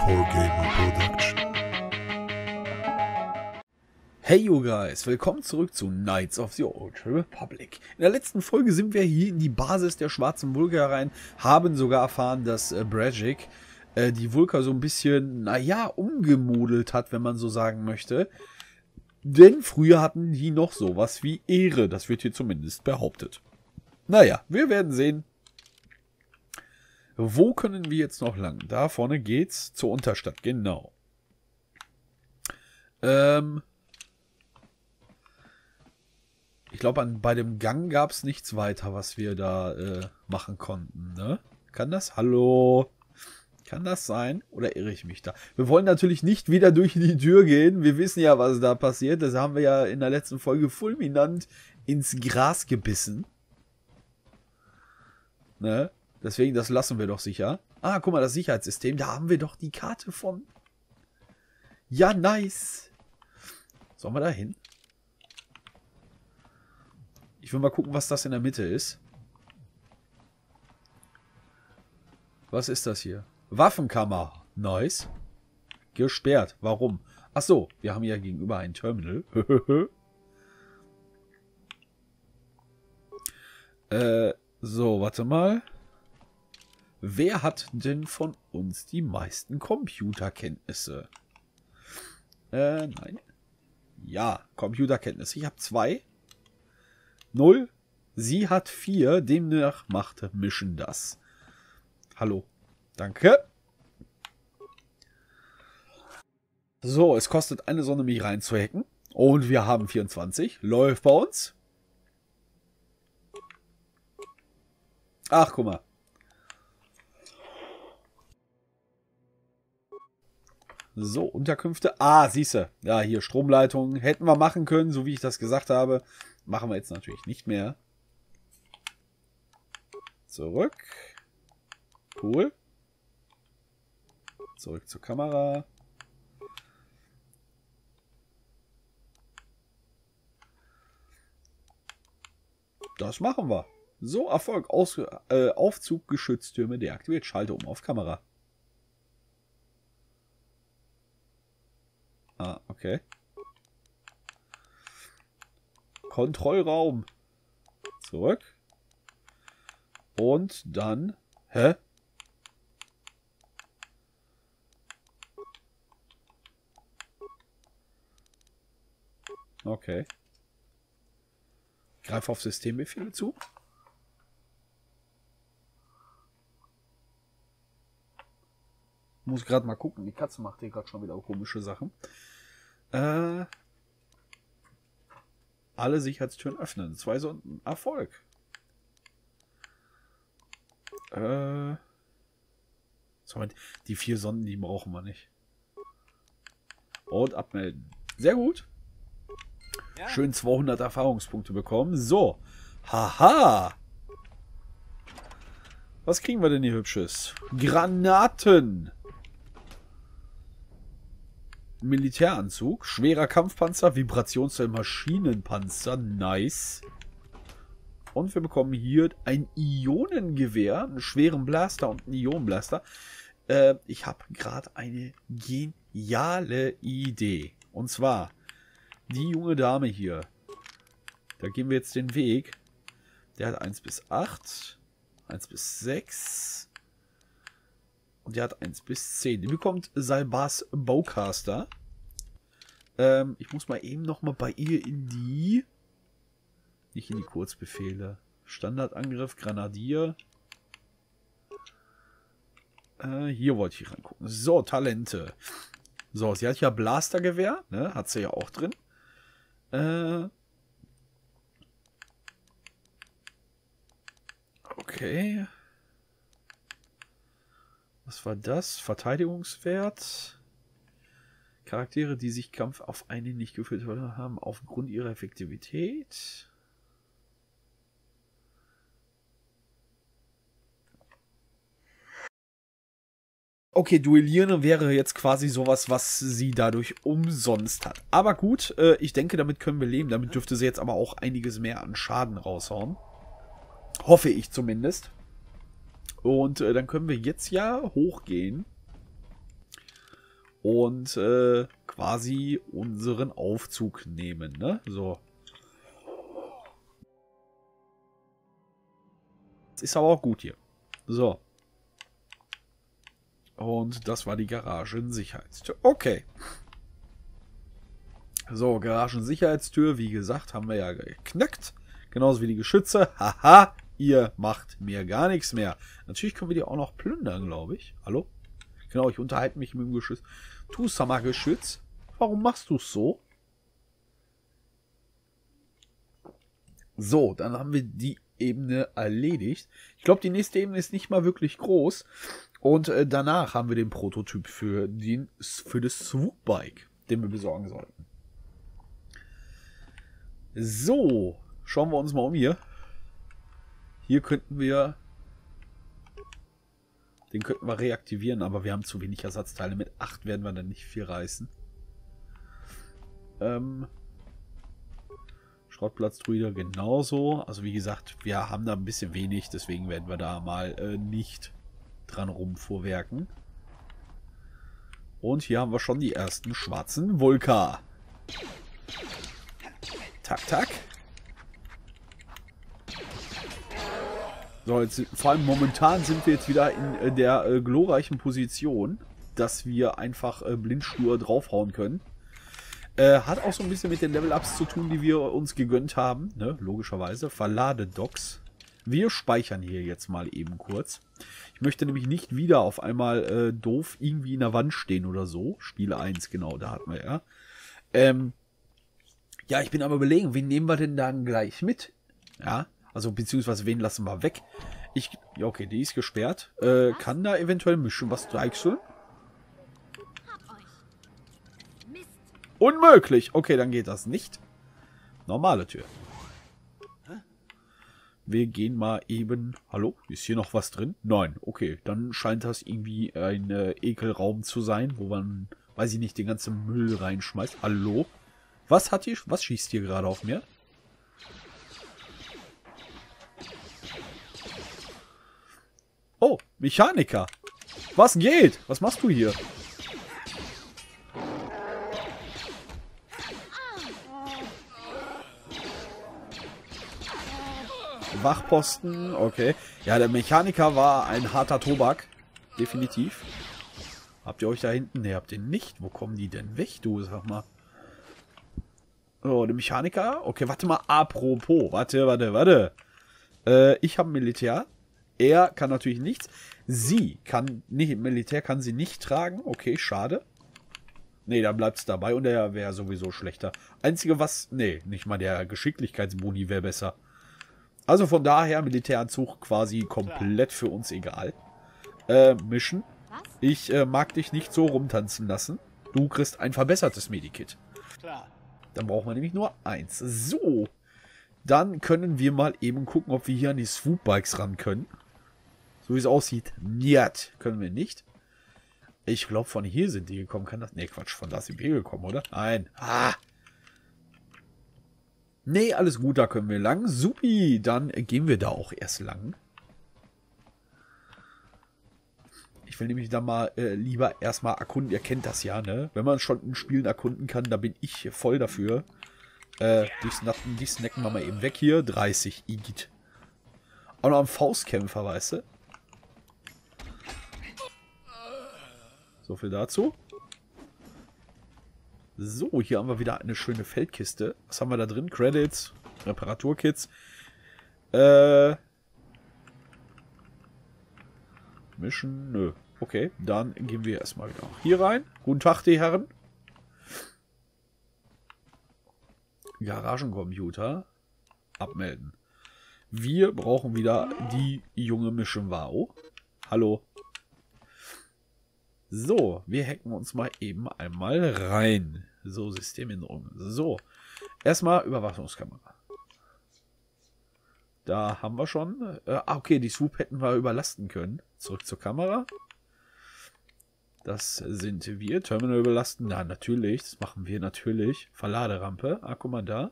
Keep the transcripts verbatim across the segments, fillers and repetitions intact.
Core Gamer Production. Hey you guys, willkommen zurück zu Knights of the Old Republic. In der letzten Folge sind wir hier in die Basis der Schwarzen Vulkar rein, haben sogar erfahren, dass äh, Bragic äh, die Vulkar so ein bisschen, naja, umgemodelt hat, wenn man so sagen möchte. Denn früher hatten die noch sowas wie Ehre, das wird hier zumindest behauptet. Naja, wir werden sehen. Wo können wir jetzt noch lang? Da vorne geht's zur Unterstadt, genau. Ähm... Ich glaube, bei dem Gang gab es nichts weiter, was wir da äh, machen konnten, ne? Kann das? Hallo? Kann das sein? Oder irre ich mich da? Wir wollen natürlich nicht wieder durch die Tür gehen. Wir wissen ja, was da passiert. Das haben wir ja in der letzten Folge fulminant ins Gras gebissen. Ne? Deswegen, das lassen wir doch sicher. Ah, guck mal, das Sicherheitssystem. Da haben wir doch die Karte von. Ja, nice. Sollen wir da hin? Ich will mal gucken, was das in der Mitte ist. Was ist das hier? Waffenkammer. Nice. Gesperrt. Warum? Ach so, wir haben ja gegenüber ein Terminal. äh, so, warte mal. Wer hat denn von uns die meisten Computerkenntnisse? Äh, nein. Ja, Computerkenntnisse. Ich habe zwei. Null. Sie hat vier. Demnach macht Mission das. Hallo. Danke. So, es kostet eine Sonne, mich reinzuhacken. Und wir haben vierundzwanzig. Läuft bei uns. Ach, guck mal. So, Unterkünfte. Ah, siehste. Ja, hier Stromleitungen. Hätten wir machen können, so wie ich das gesagt habe. Machen wir jetzt natürlich nicht mehr. Zurück. Cool. Zurück zur Kamera. Das machen wir. So, Erfolg. Aus, äh, Aufzug Geschütztürme deaktiviert. Schalte um auf Kamera. Ah, okay. Kontrollraum. Zurück. Und dann... Hä? Okay. Greif auf Systembefehle zu. Muss gerade mal gucken. Die Katze macht hier gerade schon wieder komische Sachen. Äh... Alle Sicherheitstüren öffnen. Zwei Sonden. Erfolg. Äh. Die vier Sonden, die brauchen wir nicht. Und abmelden. Sehr gut. Ja. Schön zweihundert Erfahrungspunkte bekommen. So. Haha. Was kriegen wir denn hier Hübsches? Granaten. Militäranzug, schwerer Kampfpanzer, Vibrationszell, Maschinenpanzer, nice. Und wir bekommen hier ein Ionengewehr, einen schweren Blaster und einen Ionenblaster. Äh, ich habe gerade eine geniale Idee. Und zwar, die junge Dame hier, da gehen wir jetzt den Weg. Der hat eins bis acht, eins bis sechs... Und der hat eins bis zehn. Die bekommt Salbars Bowcaster. Ähm, ich muss mal eben noch mal bei ihr in die... Nicht in die Kurzbefehle. Standardangriff, Granadier. Äh, hier wollte ich reingucken. So, Talente. So, sie hat ja Blastergewehr. Ne? Hat sie ja auch drin. Äh... Okay... Was war das? Verteidigungswert. Charaktere, die sich Kampf auf eine nicht geführt haben, aufgrund ihrer Effektivität. Okay, Duellieren wäre jetzt quasi sowas, was sie dadurch umsonst hat. Aber gut, äh, ich denke, damit können wir leben. Damit dürfte sie jetzt aber auch einiges mehr an Schaden raushauen. Hoffe ich zumindest. Und äh, dann können wir jetzt ja hochgehen. und äh, quasi unseren Aufzug nehmen, ne? So. Das ist aber auch gut hier. So. Und das war die Garagensicherheitstür. Okay. So, Garagensicherheitstür, wie gesagt, haben wir ja geknackt. Genauso wie die Geschütze. Haha, ihr macht mir gar nichts mehr. Natürlich können wir die auch noch plündern, glaube ich. Hallo? Genau, ich unterhalte mich mit dem Geschütz. Du, Sommergeschütz, warum machst du es so? So, dann haben wir die Ebene erledigt. Ich glaube, die nächste Ebene ist nicht mal wirklich groß. Und äh, danach haben wir den Prototyp für, den, für das Swoopbike, den wir besorgen sollten. So, schauen wir uns mal um hier. Hier könnten wir... Den könnten wir reaktivieren, aber wir haben zu wenig Ersatzteile. Mit acht werden wir dann nicht viel reißen. Ähm... Schrottplatzdruide genauso. Also wie gesagt, wir haben da ein bisschen wenig, deswegen werden wir da mal äh, nicht dran rumfuhrwerken. Und hier haben wir schon die ersten schwarzen Vulka. Tak, tak. So, jetzt, vor allem momentan sind wir jetzt wieder in äh, der äh, glorreichen Position, dass wir einfach äh, blindstur draufhauen können. Äh, hat auch so ein bisschen mit den Level-Ups zu tun, die wir uns gegönnt haben. Ne? Logischerweise. Verladedocks. Wir speichern hier jetzt mal eben kurz. Ich möchte nämlich nicht wieder auf einmal äh, doof irgendwie in der Wand stehen oder so. Spiel eins, genau, da hatten wir ja. Ähm, ja, ich bin aber überlegen, wen nehmen wir denn dann gleich mit? Ja, also beziehungsweise wen lassen wir weg? Ich, ja okay, die ist gesperrt. Äh, kann da eventuell mischen was deichseln? Unmöglich. Okay, dann geht das nicht. Normale Tür. Wir gehen mal eben... Hallo? Ist hier noch was drin? Nein. Okay, dann scheint das irgendwie ein äh, Ekelraum zu sein, wo man, weiß ich nicht, den ganzen Müll reinschmeißt. Hallo? Was hat hier... Was schießt hier gerade auf mir? Oh, Mechaniker. Was geht? Was machst du hier? Wachposten, okay. Ja, der Mechaniker war ein harter Tobak. Definitiv. Habt ihr euch da hinten? Ne, habt ihr nicht. Wo kommen die denn weg, du? Sag mal. So, der Mechaniker. Okay, warte mal. Apropos. Warte, warte, warte. Äh, ich habe Militär. Er kann natürlich nichts. Sie kann nicht. Militär kann sie nicht tragen. Okay, schade. Ne, dann bleibt es dabei und er wäre sowieso schlechter. Einzige was... Ne, nicht mal der Geschicklichkeitsboni wäre besser. Also von daher Militäranzug quasi komplett für uns egal. Äh, Mission. Ich äh, mag dich nicht so rumtanzen lassen. Du kriegst ein verbessertes Medikit. Dann brauchen wir nämlich nur eins. So. Dann können wir mal eben gucken, ob wir hier an die Swoopbikes ran können. So wie es aussieht. Niet. Können wir nicht. Ich glaube, von hier sind die gekommen. Kann das... Ne, Quatsch. Von da sind wir gekommen, oder? Nein. Ah. Nee, alles gut, da können wir lang. Supi, dann gehen wir da auch erst lang. Ich will nämlich da mal äh, lieber erstmal erkunden. Ihr kennt das ja, ne? Wenn man schon in Spielen erkunden kann, da bin ich voll dafür. Äh, die snacken, die snacken wir mal eben weg hier. dreißig, Igitt. Auch noch ein Faustkämpfer, weißt du? So viel dazu. So, hier haben wir wieder eine schöne Feldkiste. Was haben wir da drin? Credits, Reparaturkits. Äh. Mission, nö. Okay, dann gehen wir erstmal wieder hier rein. Guten Tag, die Herren. Garagencomputer. Abmelden. Wir brauchen wieder die junge Mission Wow. Hallo. So, wir hacken uns mal eben einmal rein. So, Systemänderung. So, erstmal Überwachungskamera. Da haben wir schon. Äh, okay, die Swoop hätten wir überlasten können. Zurück zur Kamera. Das sind wir. Terminal überlasten. Na, natürlich. Das machen wir natürlich. Verladerampe. Ah, guck mal da.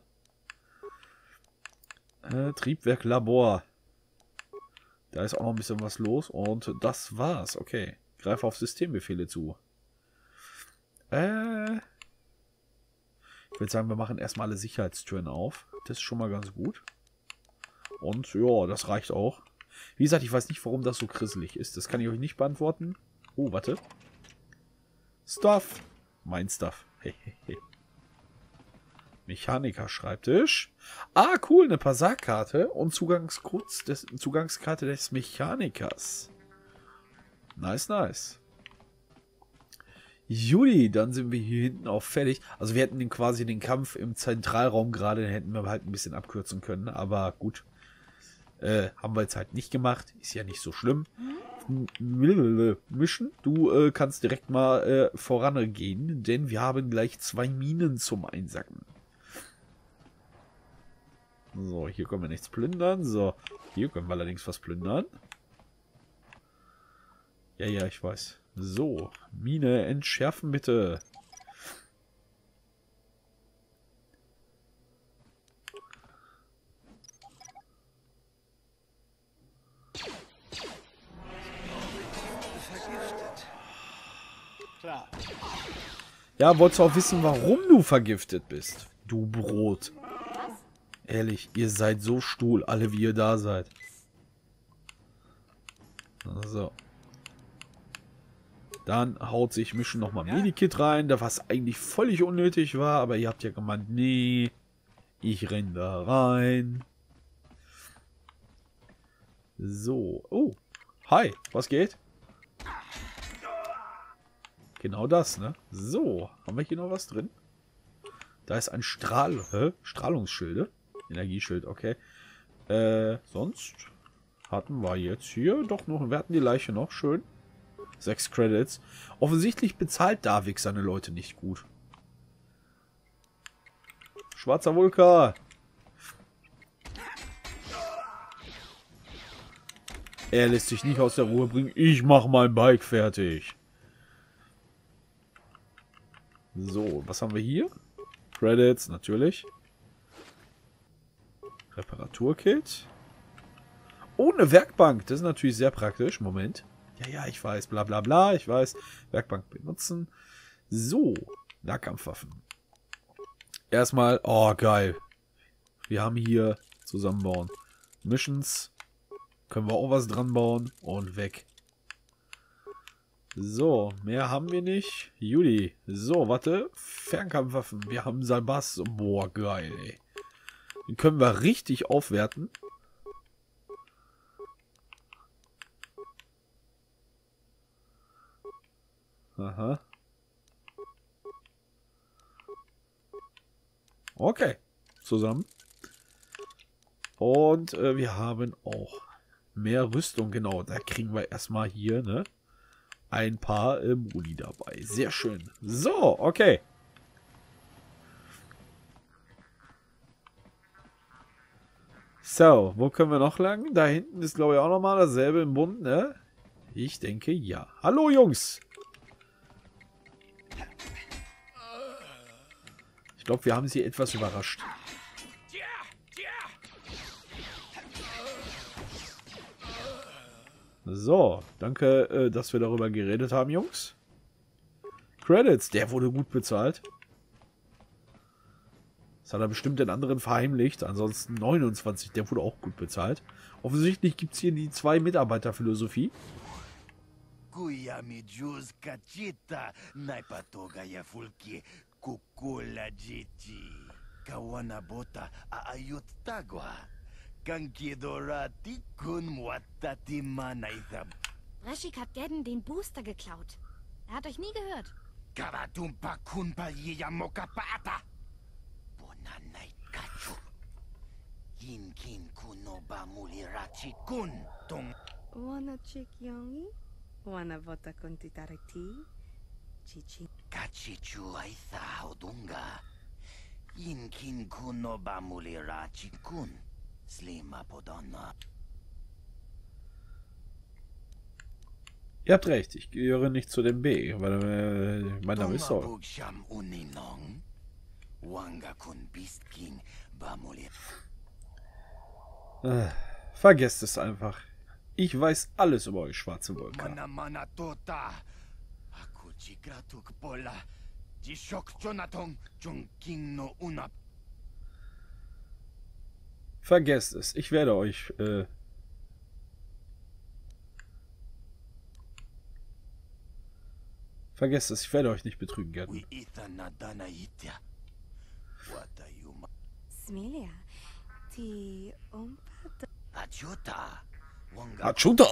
Äh, Triebwerk Labor. Da ist auch noch ein bisschen was los. Und das war's. Okay. Greife auf Systembefehle zu. Äh. Ich würde sagen, wir machen erstmal alle Sicherheitstüren auf. Das ist schon mal ganz gut. Und ja, das reicht auch. Wie gesagt, ich weiß nicht, warum das so grisselig ist. Das kann ich euch nicht beantworten. Oh, warte. Stuff. Mein Stuff. Mechaniker-Schreibtisch. Ah, cool, eine Passagkarte und Zugangscode des, Zugangskarte des Mechanikers. Nice, nice. Juli, dann sind wir hier hinten auch fertig. Also wir hätten den quasi den Kampf im Zentralraum gerade, den hätten wir halt ein bisschen abkürzen können. Aber gut, äh, haben wir jetzt halt nicht gemacht. Ist ja nicht so schlimm. Mischen, du äh, kannst direkt mal äh, vorangehen, denn wir haben gleich zwei Minen zum Einsacken. So, hier können wir nichts plündern. So, hier können wir allerdings was plündern. Ja, ja, ich weiß. So, Mine entschärfen bitte. Klar. Ja, wolltest du auch wissen, warum du vergiftet bist? Du Brot. Ehrlich, ihr seid so stuhl, alle wie ihr da seid. So. Dann haut sich Mischen nochmal Medikit rein, da was eigentlich völlig unnötig war, aber ihr habt ja gemeint, nee, ich renn da rein. So. Oh. Hi, was geht? Genau das, ne? So, haben wir hier noch was drin? Da ist ein Strahl... Hä? Strahlungsschilde? Energieschild, okay. Äh, sonst hatten wir jetzt hier doch noch... Wir hatten die Leiche noch, schön. Sechs Credits. Offensichtlich bezahlt Davik seine Leute nicht gut. Schwarzer Vulkan. Er lässt sich nicht aus der Ruhe bringen. Ich mach mein Bike fertig. So, was haben wir hier? Credits, natürlich. Reparaturkit. Oh, eine Werkbank. Das ist natürlich sehr praktisch. Moment. Ja, ja, ich weiß. Bla, bla, bla. Ich weiß. Werkbank benutzen. So. Nahkampfwaffen. Erstmal. Oh, geil. Wir haben hier zusammenbauen. Missions. Können wir auch was dran bauen. Und weg. So, mehr haben wir nicht. Juli. So, warte. Fernkampfwaffen. Wir haben Salbas. Boah, geil, ey. Den können wir richtig aufwerten. Aha. Okay. Zusammen. Und äh, wir haben auch mehr Rüstung. Genau, da kriegen wir erstmal hier, ne? Ein paar äh, Modi dabei. Sehr schön. So, okay. So, wo können wir noch lang? Da hinten ist, glaube ich, auch nochmal dasselbe im Bund, ne? Ich denke, ja. Hallo, Jungs. Ich glaube, wir haben sie etwas überrascht. So, danke, äh, dass wir darüber geredet haben, Jungs. Credits, der wurde gut bezahlt. Das hat er bestimmt den anderen verheimlicht. Ansonsten neunundzwanzig, der wurde auch gut bezahlt. Offensichtlich gibt es hier die zwei Mitarbeiterphilosophie. Rashik hat Gadden den Booster geklaut. Er hat euch nie gehört. Wana chick yongi? Wana vota kontitariti? Chichi. Kachichu aitha odunga. Inkin kuno bamulira chikun. Slima podonna. Ihr habt recht, ich gehöre nicht zu dem B, weil äh, mein Name ist Saul. Äh, vergesst es einfach. Ich weiß alles über euch, schwarze Vulkan. Vergesst es. Ich werde euch... Äh, vergesst es. Ich werde euch nicht betrügen, Gärtner. Smilia, ti umpa Achuta. Achuta!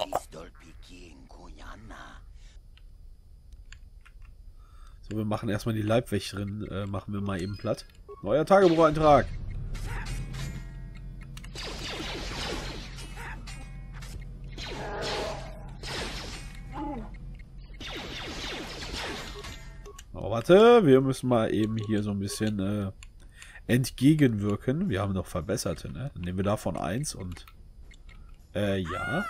So, wir machen erstmal die Leibwächterin, äh, machen wir mal eben platt. Neuer Tagebucheintrag. Oh, warte, wir müssen mal eben hier so ein bisschen äh, entgegenwirken. Wir haben doch Verbesserte, ne? Dann nehmen wir davon eins und äh, ja.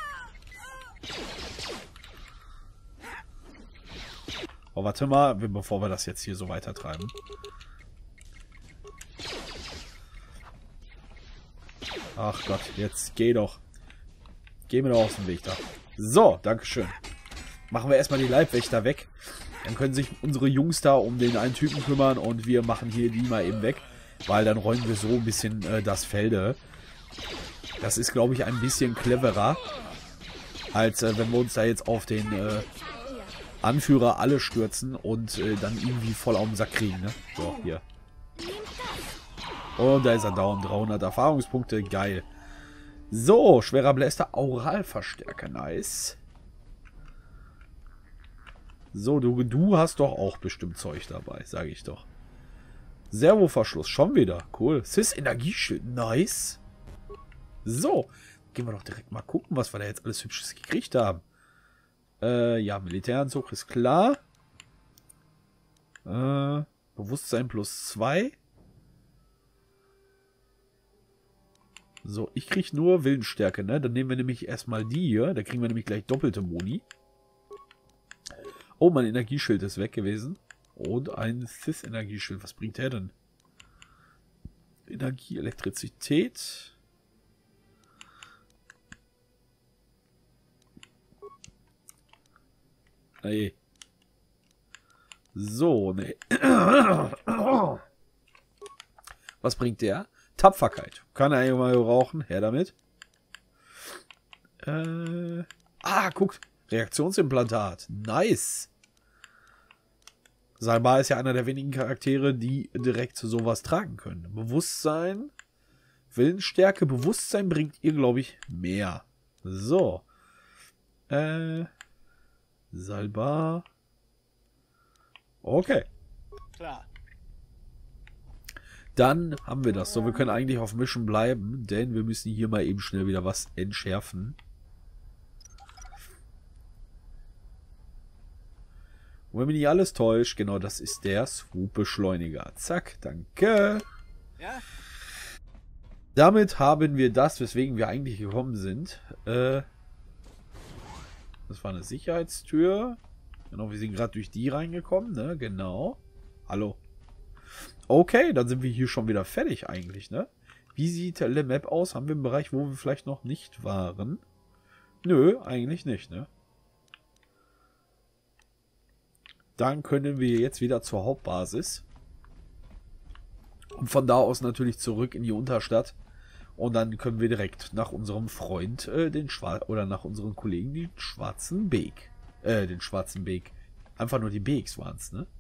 Oh, warte mal, bevor wir das jetzt hier so weiter treiben. Ach Gott, jetzt geh doch. Geh mir doch aus dem Weg da. So, dankeschön. Machen wir erstmal die Leibwächter weg. Dann können sich unsere Jungs da um den einen Typen kümmern und wir machen hier die mal eben weg. Weil dann räumen wir so ein bisschen äh, das Felde. Das ist, glaube ich, ein bisschen cleverer, als äh, wenn wir uns da jetzt auf den äh, Anführer alle stürzen und äh, dann irgendwie voll auf den Sack kriegen. Ne? So, hier. Und da ist er down. dreihundert Erfahrungspunkte. Geil. So, schwerer Bläster. Auralverstärker. Nice. So, du, du hast doch auch bestimmt Zeug dabei, sage ich doch. Servoverschluss. Schon wieder. Cool. Sys Energieschild. Nice. So. Gehen wir doch direkt mal gucken, was wir da jetzt alles Hübsches gekriegt haben. Äh, ja, Militäranzug ist klar. Äh, Bewusstsein plus zwei. So, ich kriege nur Willensstärke, ne? Dann nehmen wir nämlich erstmal die hier. Da kriegen wir nämlich gleich doppelte Moni. Oh, mein Energieschild ist weg gewesen. Und ein Sith-Energieschild. Was bringt der denn? Energie, Elektrizität. Nee. So, ne. Was bringt der? Tapferkeit. Kann er eigentlich mal rauchen. Her damit. Äh. Ah, guck. Reaktionsimplantat. Nice. Salbar ist ja einer der wenigen Charaktere, die direkt sowas tragen können. Bewusstsein. Willensstärke. Bewusstsein bringt ihr, glaube ich, mehr. So. Äh. Salbar. Okay. Klar. Dann haben wir das. So, wir können eigentlich auf Mission bleiben, denn wir müssen hier mal eben schnell wieder was entschärfen. Und wenn mich nicht alles täuscht, genau, das ist der Swoop-Beschleuniger. Zack, danke. Ja? Damit haben wir das, weswegen wir eigentlich gekommen sind. Äh, das war eine Sicherheitstür. Genau, wir sind gerade durch die reingekommen, ne? Genau. Hallo. Okay, dann sind wir hier schon wieder fertig eigentlich, ne? Wie sieht die Map aus? Haben wir einen Bereich, wo wir vielleicht noch nicht waren? Nö, eigentlich nicht, ne? Dann können wir jetzt wieder zur Hauptbasis. Und von da aus natürlich zurück in die Unterstadt. Und dann können wir direkt nach unserem Freund, äh, den Schwar oder nach unseren Kollegen, den Schwarzen Beek. Äh, den Schwarzen Beek. Einfach nur die Beeks waren es, ne?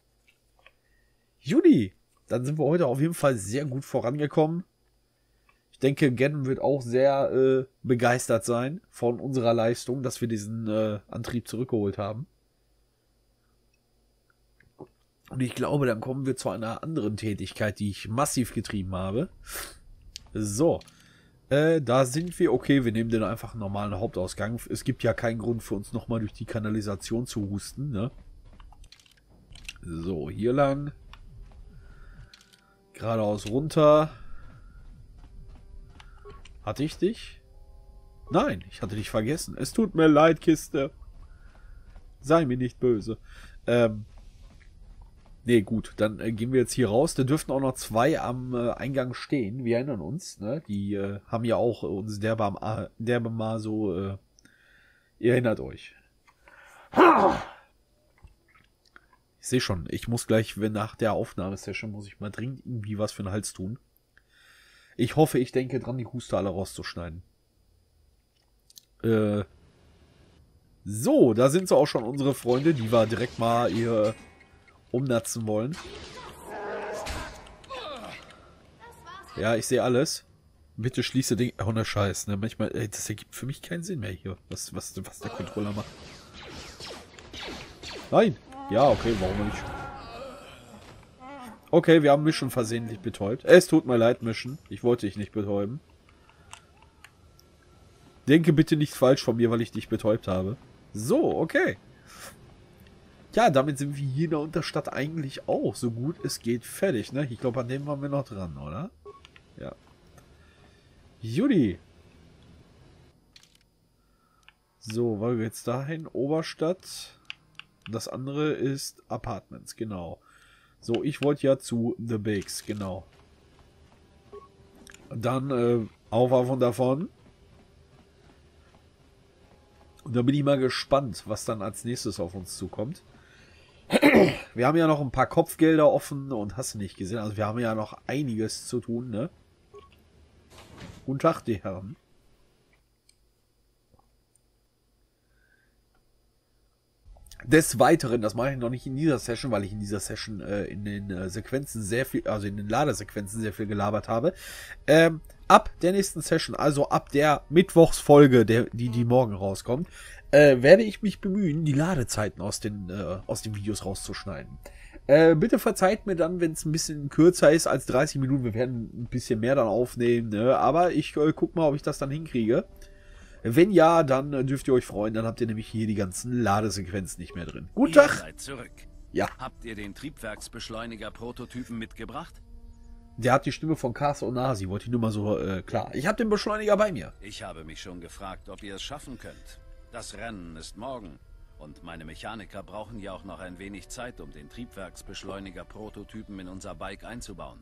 Juli, dann sind wir heute auf jeden Fall sehr gut vorangekommen. Ich denke, Gen wird auch sehr äh, begeistert sein von unserer Leistung, dass wir diesen äh, Antrieb zurückgeholt haben. Und ich glaube, dann kommen wir zu einer anderen Tätigkeit, die ich massiv getrieben habe. So, äh, da sind wir. Okay, wir nehmen den einfach einen normalen Hauptausgang. Es gibt ja keinen Grund für uns nochmal durch die Kanalisation zu husten, ne? So, hier lang. Geradeaus runter. Hatte ich dich? Nein, ich hatte dich vergessen. Es tut mir leid, Kiste. Sei mir nicht böse. Ähm. Nee, gut, dann äh, gehen wir jetzt hier raus. Da dürften auch noch zwei am äh, Eingang stehen. Wir erinnern uns, ne? Die äh, haben ja auch äh, uns derbe, am, äh, derbe mal so, äh, ihr erinnert euch. Ich Ich sehe schon, ich muss gleich, wenn nach der Aufnahmesession, muss ich mal dringend irgendwie was für den Hals tun. Ich hoffe, ich denke dran, die Huste alle rauszuschneiden. Äh, so, da sind so auch schon unsere Freunde, die wir direkt mal hier umnatzen wollen. Ja, ich sehe alles. Bitte schließe Ding. Oh, ne Scheiß, ne? Manchmal, ey, das ergibt für mich keinen Sinn mehr hier, was, was, was der Controller macht. Nein! Ja, okay, warum nicht? Okay, wir haben Mission versehentlich betäubt. Es tut mir leid, Mission. Ich wollte dich nicht betäuben. Denke bitte nicht falsch von mir, weil ich dich betäubt habe. So, okay. Ja, damit sind wir hier in der Unterstadt eigentlich auch so gut es geht fertig, ne? Ich glaube, an dem waren wir noch dran, oder? Ja. Judy. So, wollen wir jetzt dahin? Oberstadt. Das andere ist Apartments, genau. So, ich wollte ja zu The Bakes, genau. Dann äh, Aufwachung davon. Und da bin ich mal gespannt, was dann als nächstes auf uns zukommt. Wir haben ja noch ein paar Kopfgelder offen und hast du nicht gesehen. Also wir haben ja noch einiges zu tun, ne? Guten Tag, die Herren. Des Weiteren, das mache ich noch nicht in dieser Session, weil ich in dieser Session äh, in den äh, Sequenzen sehr viel, also in den Ladesequenzen sehr viel gelabert habe. Ähm, ab der nächsten Session, also ab der Mittwochsfolge, der, die, die morgen rauskommt, äh, werde ich mich bemühen, die Ladezeiten aus den, äh, aus den Videos rauszuschneiden. Äh, bitte verzeiht mir dann, wenn es ein bisschen kürzer ist als dreißig Minuten. Wir werden ein bisschen mehr dann aufnehmen, ne? Aber ich äh, guck mal, ob ich das dann hinkriege. Wenn ja, dann äh, dürft ihr euch freuen. Dann habt ihr nämlich hier die ganzen Ladesequenzen nicht mehr drin. Guten Tag! Ihr seid zurück. Ja. Habt ihr den Triebwerksbeschleuniger-Prototypen mitgebracht? Der hat die Stimme von Kase Onasi. Wollte ich nur mal so äh, klar. Ich habe den Beschleuniger bei mir. Ich habe mich schon gefragt, ob ihr es schaffen könnt. Das Rennen ist morgen. Und meine Mechaniker brauchen ja auch noch ein wenig Zeit, um den Triebwerksbeschleuniger-Prototypen in unser Bike einzubauen.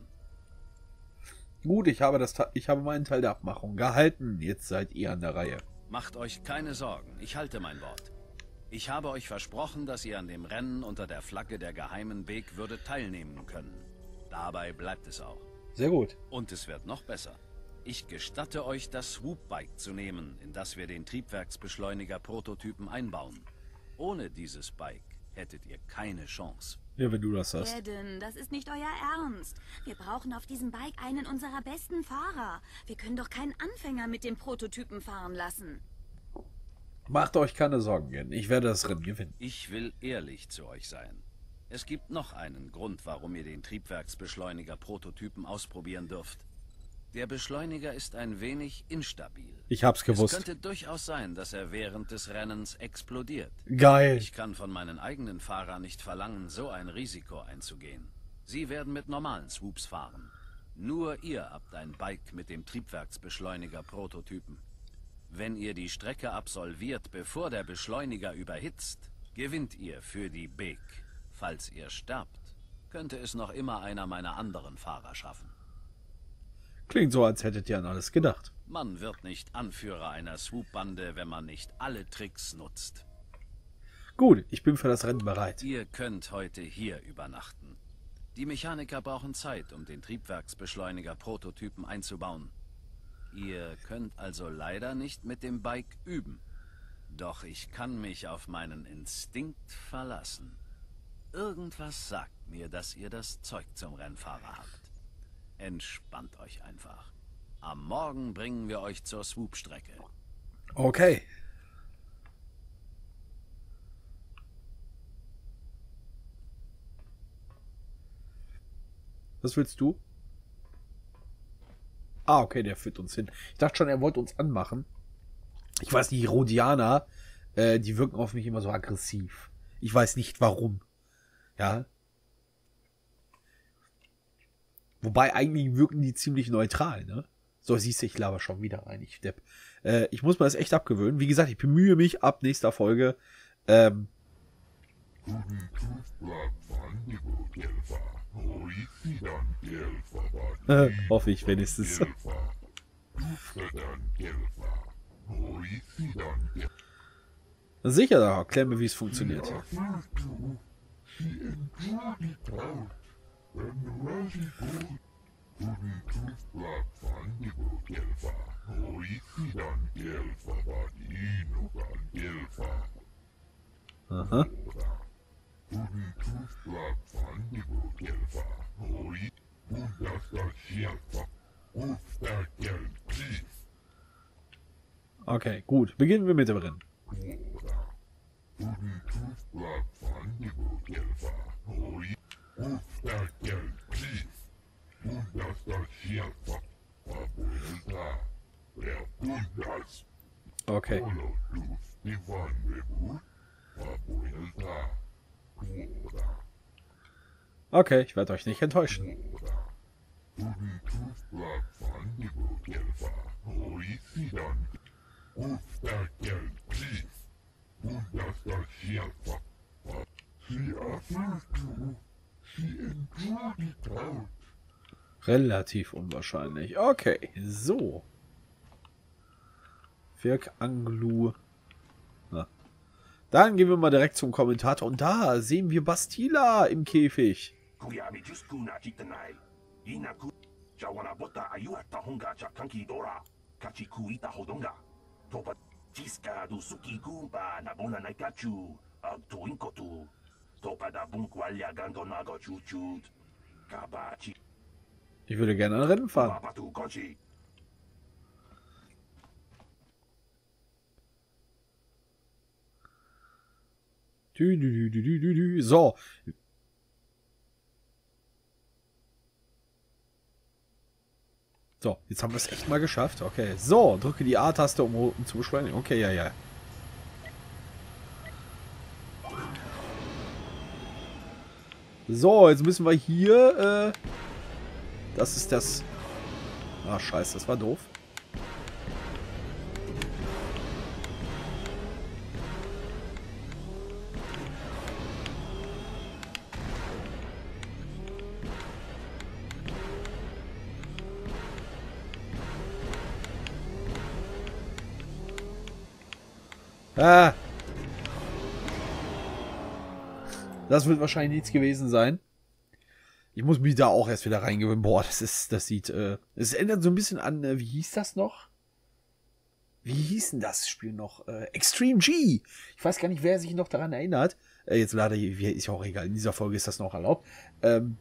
Gut, ich habe, das, ich habe meinen Teil der Abmachung gehalten. Jetzt seid ihr an der Reihe. Macht euch keine Sorgen, ich halte mein Wort. Ich habe euch versprochen, dass ihr an dem Rennen unter der Flagge der geheimen Beek würdet teilnehmen können. Dabei bleibt es auch. Sehr gut. Und es wird noch besser. Ich gestatte euch, das Swoop-Bike zu nehmen, in das wir den Triebwerksbeschleuniger-Prototypen einbauen. Ohne dieses Bike hättet ihr keine Chance. Ja, wenn du das hast. Eden, das ist nicht euer Ernst. Wir brauchen auf diesem Bike einen unserer besten Fahrer. Wir können doch keinen Anfänger mit dem Prototypen fahren lassen. Macht euch keine Sorgen, Jen. Ich werde das Rennen gewinnen. Ich will ehrlich zu euch sein. Es gibt noch einen Grund, warum ihr den Triebwerksbeschleuniger-Prototypen ausprobieren dürft. Der Beschleuniger ist ein wenig instabil. Ich hab's gewusst. Es könnte durchaus sein, dass er während des Rennens explodiert. Geil. Ich kann von meinen eigenen Fahrern nicht verlangen, so ein Risiko einzugehen. Sie werden mit normalen Swoops fahren. Nur ihr habt ein Bike mit dem Triebwerksbeschleuniger-Prototypen. Wenn ihr die Strecke absolviert, bevor der Beschleuniger überhitzt, gewinnt ihr für die Beek. Falls ihr sterbt, könnte es noch immer einer meiner anderen Fahrer schaffen. Klingt so, als hättet ihr an alles gedacht. Man wird nicht Anführer einer Swoop-Bande, wenn man nicht alle Tricks nutzt. Gut, ich bin für das Rennen bereit. Ihr könnt heute hier übernachten. Die Mechaniker brauchen Zeit, um den Triebwerksbeschleuniger-Prototypen einzubauen. Ihr könnt also leider nicht mit dem Bike üben. Doch ich kann mich auf meinen Instinkt verlassen. Irgendwas sagt mir, dass ihr das Zeug zum Rennfahrer habt. Entspannt euch einfach. Am Morgen bringen wir euch zur Swoop-Strecke. Okay. Was willst du? Ah, okay, der führt uns hin. Ich dachte schon, er wollte uns anmachen. Ich weiß nicht, die Rhodianer, äh, die wirken auf mich immer so aggressiv. Ich weiß nicht, warum. Ja. Wobei, eigentlich wirken die ziemlich neutral, ne? So, siehst du, ich laber schon wieder rein, ich Depp. Äh, ich muss mir das echt abgewöhnen. Wie gesagt, ich bemühe mich ab nächster Folge, ähm, äh, hoffe ich wenigstens. Sicher, da erklär mir, wie es funktioniert. Aha. Okay, gut. Beginnen wir mit dem Rennen. Okay. Okay, ich werde euch nicht enttäuschen. Relativ unwahrscheinlich. Okay, so. Virk Anglu. Na. Dann gehen wir mal direkt zum Kommentator. Und da sehen wir Bastila im Käfig. Ich würde gerne ein Rennen fahren. Dü, dü, dü, dü, dü, dü. So. So, jetzt haben wir es echt mal geschafft. Okay, so, drücke die A-Taste, um, um zu beschleunigen. Okay, ja, ja. So, jetzt müssen wir hier, äh, das ist das... Ah, scheiße, das war doof. Ah. Das wird wahrscheinlich nichts gewesen sein. Ich muss mich da auch erst wieder reingewöhnen. Boah, das ist, das sieht, äh, es ändert so ein bisschen an, äh, wie hieß das noch? Wie hieß denn das Spiel noch? Äh, Extreme G. Ich weiß gar nicht, wer sich noch daran erinnert. Äh, jetzt leider, ist ja auch egal, in dieser Folge ist das noch erlaubt. Ähm.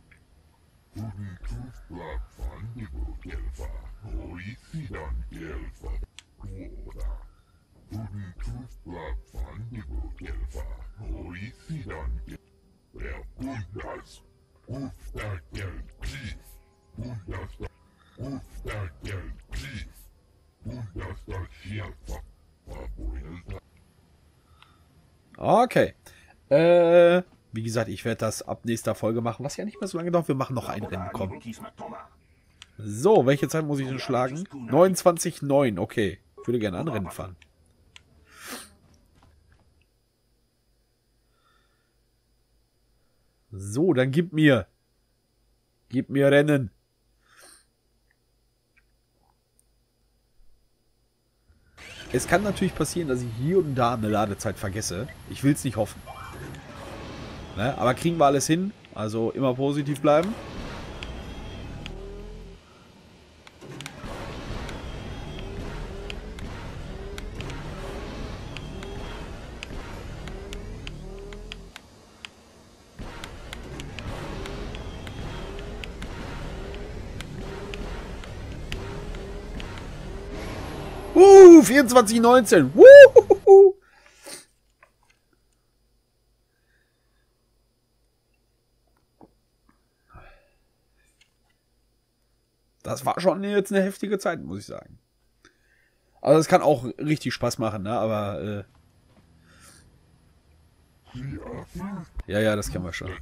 Okay. Äh, wie gesagt, ich werde das ab nächster Folge machen, was ja nicht mehr so lange dauert. Wir machen noch ein Rennen, komm. So, welche Zeit muss ich denn schlagen? neunundzwanzig Komma neun, okay. Ich würde gerne ein Rennen fahren. So, dann gib mir. Gib mir Rennen. Es kann natürlich passieren, dass ich hier und da eine Ladezeit vergesse. Ich will es nicht hoffen. Ne? Aber kriegen wir alles hin. Also immer positiv bleiben. Uh, vierundzwanzig neunzehn. Uh, das war schon jetzt eine heftige Zeit, muss ich sagen. Also es kann auch richtig Spaß machen, ne? Aber äh ja, ja, das kennen wir schon.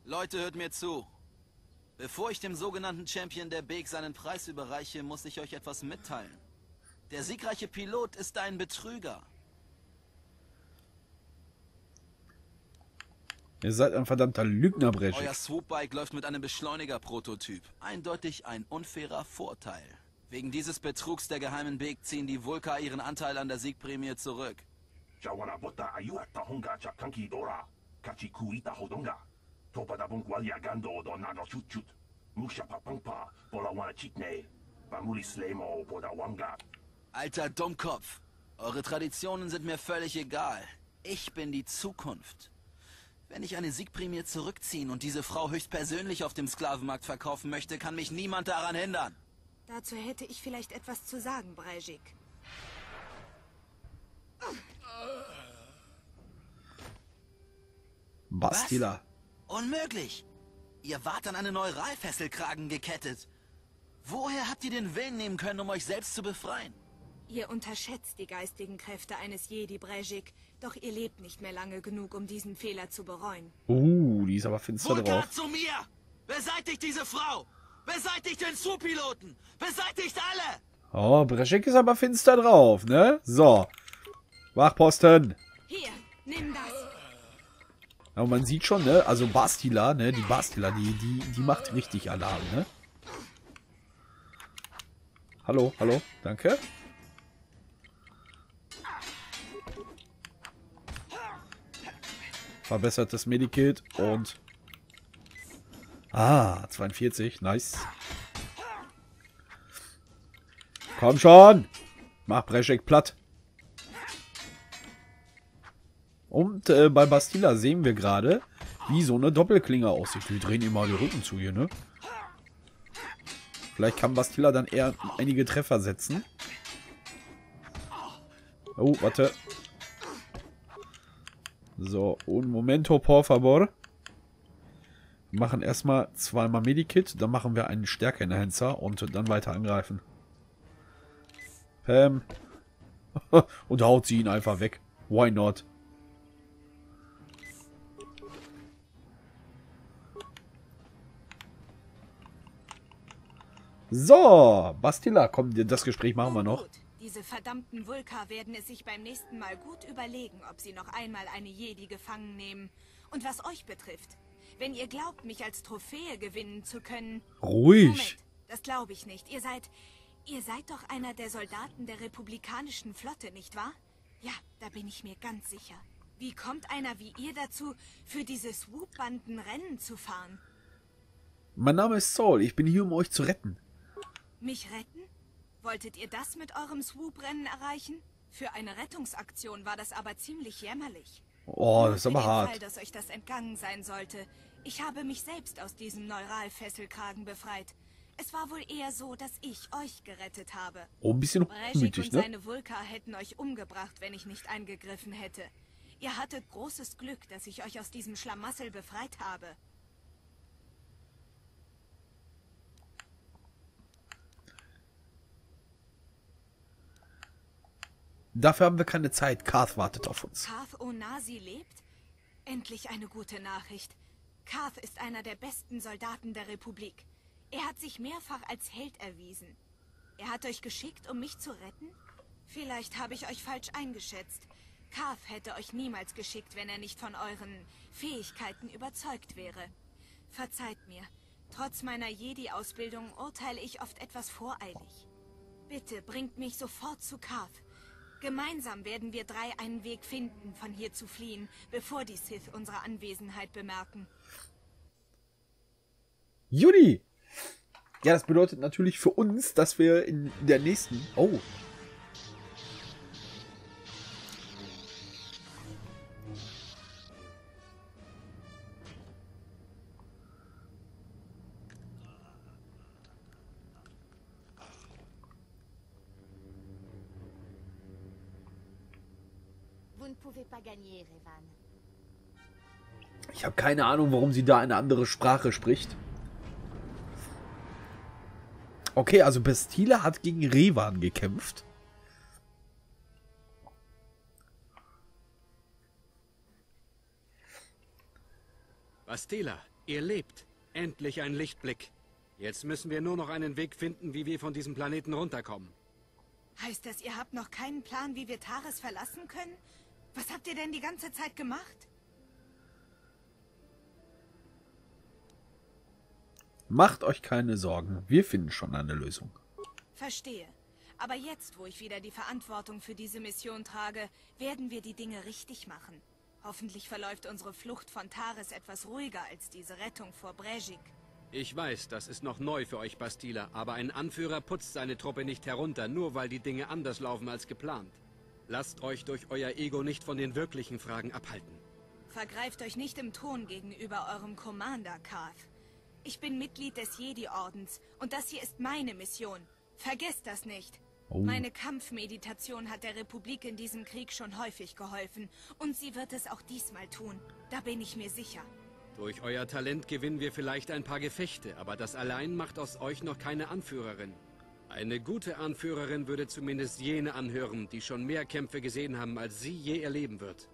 Leute, hört mir zu. Bevor ich dem sogenannten Champion der Beek seinen Preis überreiche, muss ich euch etwas mitteilen. Der siegreiche Pilot ist ein Betrüger. Ihr seid ein verdammter Lügner, Breschik. Euer Swoopbike läuft mit einem Beschleuniger-Prototyp. Eindeutig ein unfairer Vorteil. Wegen dieses Betrugs der geheimen Beek ziehen die Vulka ihren Anteil an der Siegprämie zurück. Alter Dummkopf, eure Traditionen sind mir völlig egal. Ich bin die Zukunft. Wenn ich eine Siegprämie zurückziehen und diese Frau höchstpersönlich auf dem Sklavenmarkt verkaufen möchte, kann mich niemand daran hindern. Dazu hätte ich vielleicht etwas zu sagen, Breschik. Bastila. Was? Unmöglich. Ihr wart an einen Neuralfesselkragen gekettet. Woher habt ihr den Willen nehmen können, um euch selbst zu befreien? Ihr unterschätzt die geistigen Kräfte eines Jedi, Breschik. Doch ihr lebt nicht mehr lange genug, um diesen Fehler zu bereuen. Uh, die ist aber finster Vulka, drauf. zu mir! Beseitigt diese Frau! Beseitigt den Swoop-Piloten! Beseitigt alle! Oh, Breschik ist aber finster drauf, ne? So. Wachposten. Hier, nimm das. Aber man sieht schon, ne? Also Bastila, ne? Die Bastila, die, die, die macht richtig Alarm, ne? Hallo, hallo, danke. Verbessertes Medikit und... Ah, zweiundvierzig, nice. Komm schon! Mach Breschik platt. Und äh, bei Bastila sehen wir gerade, wie so eine Doppelklinge aussieht. Wir drehen immer den Rücken zu hier, ne? Vielleicht kann Bastila dann eher einige Treffer setzen. Oh, warte. So, un momento, por favor. Wir machen erstmal zweimal Medikit, dann machen wir einen Stärke-Enhancer und dann weiter angreifen. Pam. Und haut sie ihn einfach weg. Why not? So, Bastila, komm, das Gespräch machen wir noch. Gut. Diese verdammten Vulka werden es sich beim nächsten Mal gut überlegen, ob sie noch einmal eine Jedi gefangen nehmen. Und was euch betrifft, wenn ihr glaubt, mich als Trophäe gewinnen zu können... Ruhig. Moment, das glaube ich nicht. Ihr seid... Ihr seid doch einer der Soldaten der republikanischen Flotte, nicht wahr? Ja, da bin ich mir ganz sicher. Wie kommt einer wie ihr dazu, für diese Swoop-Banden Rennen zu fahren? Mein Name ist Saul, ich bin hier, um euch zu retten. Mich retten? Wolltet ihr das mit eurem Swoop-Rennen erreichen? Für eine Rettungsaktion war das aber ziemlich jämmerlich. Oh, Nur das ist für aber den hart. Fall, dass euch das entgangen sein sollte. Ich habe mich selbst aus diesem Neuralfesselkragen befreit. Es war wohl eher so, dass ich euch gerettet habe. Oh, ein bisschen Breschik hochmütig, und ne? seine Vulka hätten euch umgebracht, wenn ich nicht eingegriffen hätte. Ihr hattet großes Glück, dass ich euch aus diesem Schlamassel befreit habe. Dafür haben wir keine Zeit. Karth wartet auf uns. Karth Onasi lebt? Endlich eine gute Nachricht. Karth ist einer der besten Soldaten der Republik. Er hat sich mehrfach als Held erwiesen. Er hat euch geschickt, um mich zu retten? Vielleicht habe ich euch falsch eingeschätzt. Karth hätte euch niemals geschickt, wenn er nicht von euren Fähigkeiten überzeugt wäre. Verzeiht mir. Trotz meiner Jedi-Ausbildung urteile ich oft etwas voreilig. Bitte bringt mich sofort zu Karth. Gemeinsam werden wir drei einen Weg finden, von hier zu fliehen, bevor die Sith unsere Anwesenheit bemerken. Juni! Ja, das bedeutet natürlich für uns, dass wir in der nächsten... Oh. Ich habe keine Ahnung, warum sie da eine andere Sprache spricht. Okay, also Bastila hat gegen Revan gekämpft. Bastila, Ihr lebt. Endlich ein Lichtblick. Jetzt müssen wir nur noch einen Weg finden, wie wir von diesem Planeten runterkommen. Heißt das, ihr habt noch keinen Plan, wie wir Taris verlassen können? Was habt ihr denn die ganze Zeit gemacht? Macht euch keine Sorgen, wir finden schon eine Lösung. Verstehe. Aber jetzt, wo ich wieder die Verantwortung für diese Mission trage, werden wir die Dinge richtig machen. Hoffentlich verläuft unsere Flucht von Taris etwas ruhiger als diese Rettung vor Brejik. Ich weiß, das ist noch neu für euch Bastila, aber ein Anführer putzt seine Truppe nicht herunter, nur weil die Dinge anders laufen als geplant. Lasst euch durch euer Ego nicht von den wirklichen Fragen abhalten. Vergreift euch nicht im Ton gegenüber eurem Commander, Kath. Ich bin Mitglied des Jedi-Ordens und das hier ist meine Mission. Vergesst das nicht. Oh. Meine Kampfmeditation hat der Republik in diesem Krieg schon häufig geholfen und sie wird es auch diesmal tun. Da bin ich mir sicher. Durch euer Talent gewinnen wir vielleicht ein paar Gefechte, aber das allein macht aus euch noch keine Anführerin. Eine gute Anführerin würde zumindest jene anhören, die schon mehr Kämpfe gesehen haben, als sie je erleben wird.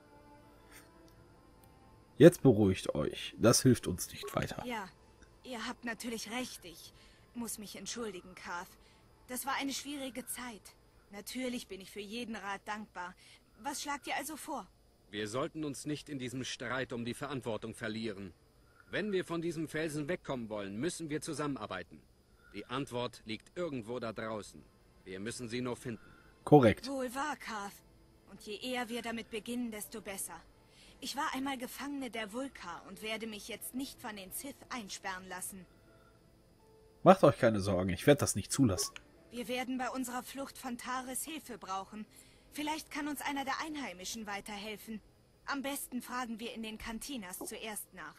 Jetzt beruhigt euch, das hilft uns nicht weiter. Ja, ihr habt natürlich recht. Ich muss mich entschuldigen, Kath. Das war eine schwierige Zeit. Natürlich bin ich für jeden Rat dankbar. Was schlagt ihr also vor? Wir sollten uns nicht in diesem Streit um die Verantwortung verlieren. Wenn wir von diesem Felsen wegkommen wollen, müssen wir zusammenarbeiten. Die Antwort liegt irgendwo da draußen. Wir müssen sie nur finden. Korrekt. Wohl wahr, Kath. Und je eher wir damit beginnen, desto besser. Ich war einmal Gefangene der Vulkar und werde mich jetzt nicht von den Sith einsperren lassen. Macht euch keine Sorgen, ich werde das nicht zulassen. Wir werden bei unserer Flucht von Taris Hilfe brauchen. Vielleicht kann uns einer der Einheimischen weiterhelfen. Am besten fragen wir in den Kantinas zuerst nach.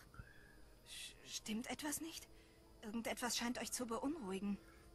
Stimmt etwas nicht? Irgendetwas scheint euch zu beunruhigen.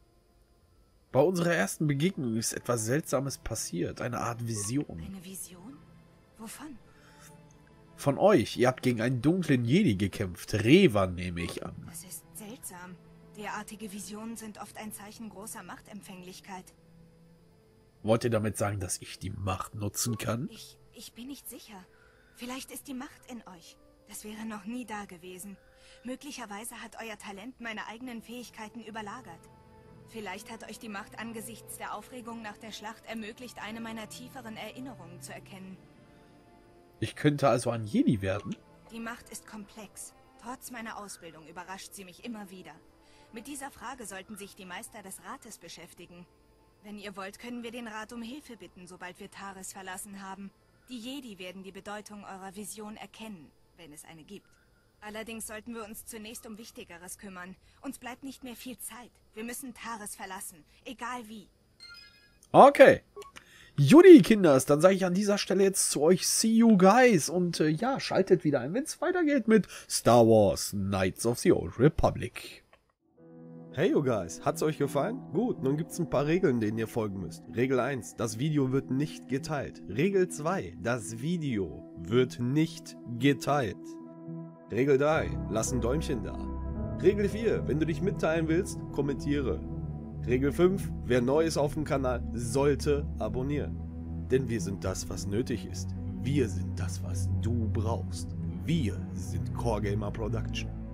Bei unserer ersten Begegnung ist etwas Seltsames passiert. Eine Art Vision. Eine Vision? Wovon? Von euch. Ihr habt gegen einen dunklen Jedi gekämpft. Revan nehme ich an. Das ist seltsam. Derartige Visionen sind oft ein Zeichen großer Machtempfänglichkeit. Wollt ihr damit sagen, dass ich die Macht nutzen kann? Ich, ich bin nicht sicher. Vielleicht ist die Macht in euch. Das wäre noch nie da gewesen. Möglicherweise hat euer Talent meine eigenen Fähigkeiten überlagert. Vielleicht hat euch die Macht angesichts der Aufregung nach der Schlacht ermöglicht, eine meiner tieferen Erinnerungen zu erkennen. Ich könnte also ein Jedi werden? Die Macht ist komplex. Trotz meiner Ausbildung überrascht sie mich immer wieder. Mit dieser Frage sollten sich die Meister des Rates beschäftigen. Wenn ihr wollt, können wir den Rat um Hilfe bitten, sobald wir Taris verlassen haben. Die Jedi werden die Bedeutung eurer Vision erkennen, wenn es eine gibt. Allerdings sollten wir uns zunächst um Wichtigeres kümmern. Uns bleibt nicht mehr viel Zeit. Wir müssen Taris verlassen, egal wie. Okay. Judy, Kinders, dann sage ich an dieser Stelle jetzt zu euch, see you guys. Und äh, ja, schaltet wieder ein, wenn es weitergeht mit Star Wars Knights of the Old Republic. Hey you guys, hat's euch gefallen? Gut, nun gibt's ein paar Regeln, denen ihr folgen müsst. Regel eins, das Video wird nicht geteilt. Regel zwei, das Video wird nicht geteilt. Regel drei, lass ein Däumchen da. Regel vier, wenn du dich mitteilen willst, kommentiere. Regel fünf, wer neu ist auf dem Kanal, sollte abonnieren. Denn wir sind das, was nötig ist. Wir sind das, was du brauchst. Wir sind Core Gamer Production.